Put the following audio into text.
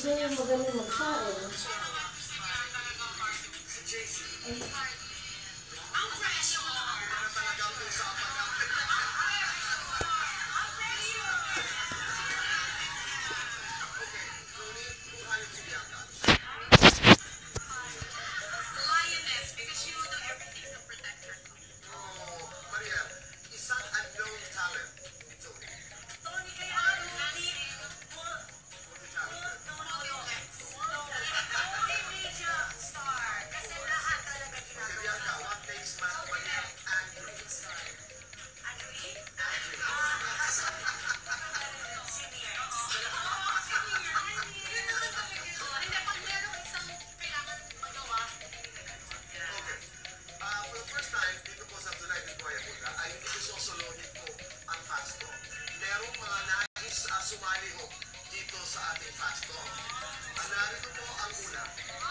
Siya yung magaling magsaing. Sumali ho dito sa ating fast talk. Narito po ang una.